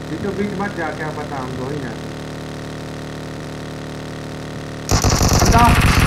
बीचों बीच मत जा, क्या पता हम दो ही ना।